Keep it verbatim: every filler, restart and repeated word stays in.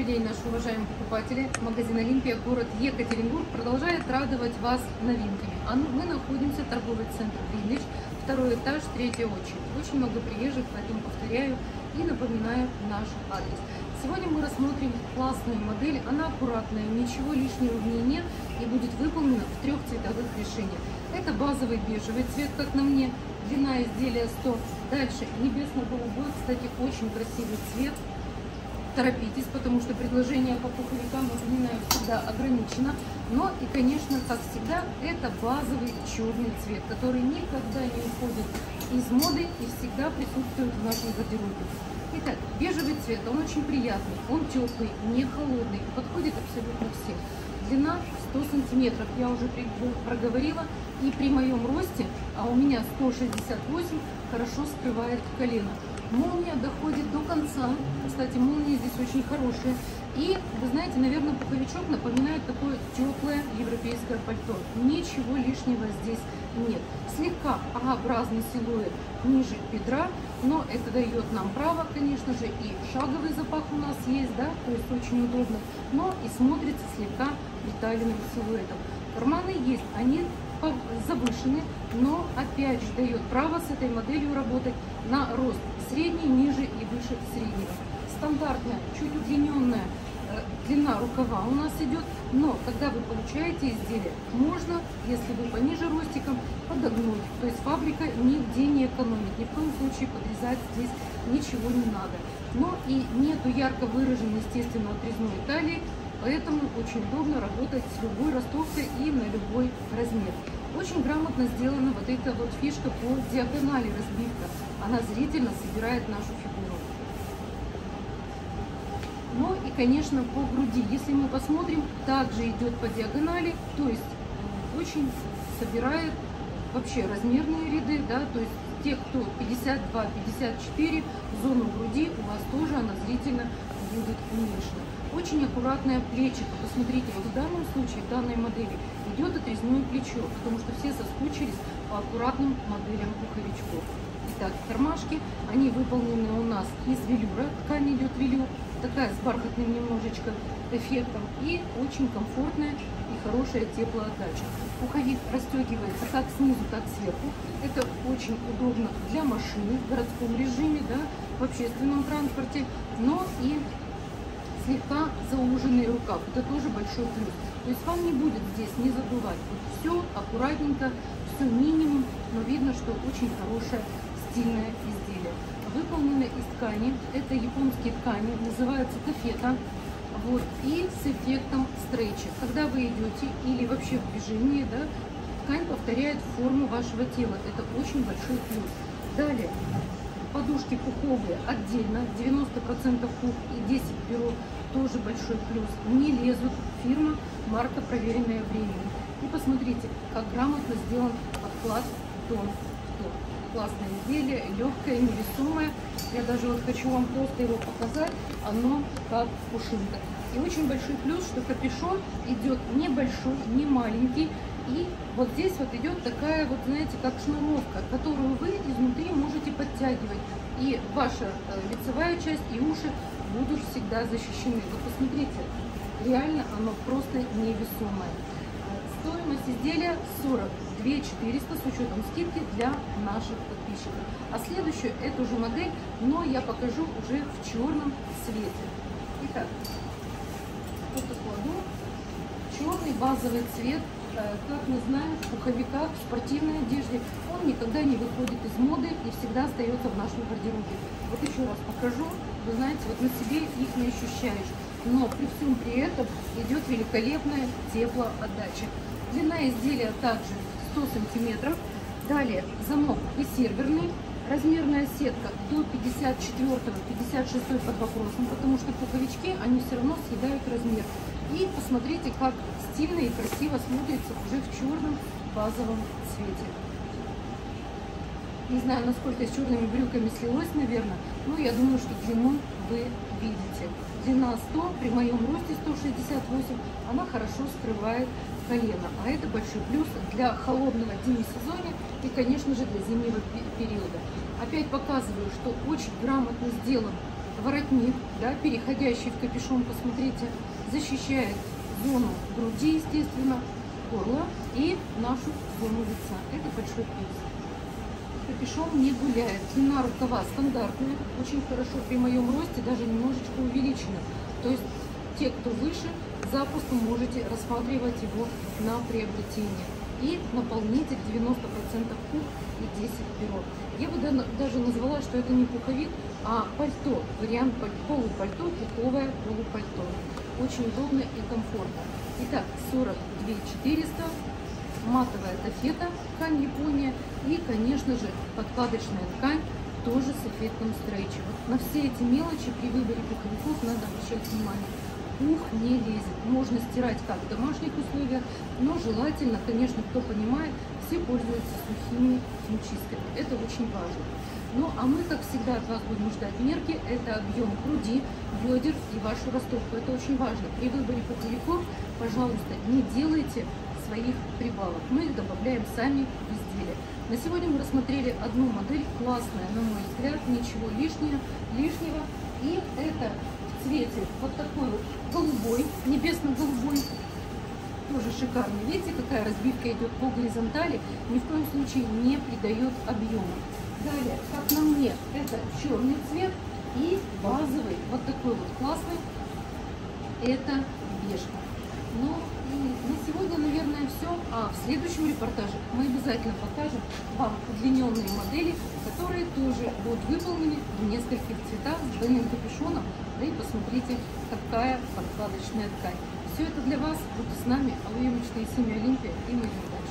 День, наши уважаемые покупатели. Магазин Олимпия, город Екатеринбург, продолжает радовать вас новинками. А мы находимся в торговый центр Village, второй этаж, третья очередь. Очень много приезжих, поэтому повторяю и напоминаю наш адрес. Сегодня мы рассмотрим классную модель. Она аккуратная, ничего лишнего в ней нет и будет выполнена в трех цветовых решениях. Это базовый бежевый цвет, как на мне, длина изделия сто. Дальше небесно-голубой, кстати, очень красивый цвет. Торопитесь, потому что предложение по пуховикам, напоминаю, всегда ограничено. Но и, конечно, как всегда, это базовый черный цвет, который никогда не уходит из моды и всегда присутствует в нашем гардеробе. Итак, бежевый цвет, он очень приятный, он теплый, не холодный, подходит абсолютно всем. Длина сто сантиметров, я уже проговорила, и при моем росте, а у меня сто шестьдесят восемь, хорошо скрывает колено. Молния доходит до конца. Кстати, молния здесь очень хорошая. И, вы знаете, наверное, пуховичок напоминает такое теплое европейское пальто. Ничего лишнего здесь нет. Слегка А-образный силуэт ниже бедра, но это дает нам право, конечно же, и шаговый запах у нас есть, да, то есть очень удобно, но и смотрится слегка приталенным силуэтом. Карманы есть, они завышены, но опять же дает право с этой моделью работать на рост средний, ниже и выше среднего. Стандартная, чуть удлиненная э, длина рукава у нас идет, но когда вы получаете изделие, можно, если вы пониже ростиком, подогнуть. То есть фабрика нигде не экономит, ни в коем случае подрезать здесь ничего не надо. Но и нету ярко выраженной, естественно, отрезной талии, поэтому очень удобно работать с любой ростовкой и на любой размер. Очень грамотно сделана вот эта вот фишка по диагонали разбивка. Она зрительно собирает нашу фигуру. Ну и, конечно, по груди. Если мы посмотрим, также идет по диагонали, то есть очень собирает вообще размерные ряды, да, то есть те, кто пятьдесят два — пятьдесят четыре, зону груди у вас тоже она зрительно будет уменьшена. Очень аккуратное плечико. Посмотрите, вот в данном случае, в данной модели идет отрезное плечо, потому что все соскучились по аккуратным моделям пуховичков. Итак, кармашки, они выполнены у нас из велюра, ткань идет велюр, такая с бархатным немножечко эффектом и очень комфортная и хорошая теплоотдача. Пуховик расстегивается как снизу, так и сверху. Это очень удобно для машины в городском режиме, да, в общественном транспорте, но и слегка зауженный рукав. Это тоже большой плюс. То есть вам не будет здесь не задувать. Вот все аккуратненько, все минимум, но видно, что очень хорошее стильное изделие. Выполнено из ткани. Это японские ткани, называется тафета. Вот, и с эффектом стрейча. Когда вы идете или вообще в движении, да, ткань повторяет форму вашего тела. Это очень большой плюс. Далее. Подушки пуховые отдельно, девяносто процентов пух и десять перо, тоже большой плюс. Не лезут, фирма, марка, проверенная временем. И посмотрите, как грамотно сделан подклад тон в тон. Классное изделие, легкое, невесомое. Я даже вот хочу вам просто его показать, оно как пушинка. И очень большой плюс, что капюшон идет небольшой, не маленький. И вот здесь вот идет такая вот, знаете, как шнуровка, которую вы изнутри можете подтягивать. И ваша э, лицевая часть и уши будут всегда защищены. Вот посмотрите, реально оно просто невесомое. Стоимость изделия сорок две тысячи четыреста с учетом скидки для наших подписчиков. А следующую эту же модель, но я покажу уже в черном цвете. Итак, вот кладу черный базовый цвет. Как мы знаем, в пуховиках, в спортивной одежде он никогда не выходит из моды и всегда остается в нашем гардеробе. Вот еще раз покажу. Вы знаете, вот на себе их не ощущаешь. Но при всем при этом идет великолепная теплоотдача. Длина изделия также сто сантиметров. Далее замок бессерверный. Размерная сетка до пятьдесят четвёртого — пятьдесят шестого под вопросом, потому что пуховички, они все равно съедают размер. И посмотрите, как стильно и красиво смотрится уже в черном базовом цвете. Не знаю, насколько с черными брюками слилось, наверное, но я думаю, что длину вы видите. Длина сто, при моем росте сто шестьдесят восемь, она хорошо скрывает колено. А это большой плюс для холодного демисезонья и, конечно же, для зимнего периода. Опять показываю, что очень грамотно сделан воротник, да, переходящий в капюшон, посмотрите, защищает зону груди, естественно, горло и нашу зону лица. Это большой плюс. Капюшон не гуляет. Длина рукава стандартная, очень хорошо при моем росте, даже немножечко увеличена. То есть те, кто выше, запросто можете рассматривать его на приобретение. И наполнитель девяносто процентов пух и десять перо. Я бы даже назвала, что это не пуховик, а пальто. Вариант полупальто, пуховое полупальто. Очень удобно и комфортно. Итак, сорок две тысячи четыреста. Матовая тафета, ткань Япония. И, конечно же, подкладочная ткань, тоже с эффектом стрейча. Вот на все эти мелочи при выборе пуховиков надо обращать внимание. Пух не лезет. Можно стирать как в домашних условиях, но желательно, конечно, кто понимает, все пользуются сухими химчистками. Это очень важно. Ну, а мы, как всегда, от вас будем ждать мерки. Это объем груди, бедер и вашу ростовку. Это очень важно. При выборе пуховиков, пожалуйста, не делайте своих прибавок. Мы их добавляем сами в изделие. На сегодня мы рассмотрели одну модель, классная, на мой взгляд, ничего лишнего. лишнего. И это в цвете вот такой вот голубой, небесно-голубой. Тоже шикарный. Видите, какая разбивка идет по горизонтали, ни в коем случае не придает объема. Далее, как на мне, это черный цвет и базовый, вот такой вот классный, это бежка. Ну и на сегодня, наверное, все. А в следующем репортаже мы обязательно покажем вам удлиненные модели, которые тоже будут выполнены в нескольких цветах с двойным капюшоном. Да и посмотрите, какая подкладочная ткань. Все это для вас. Будьте с нами. Алоэ Мечты и Семья Олимпия и мы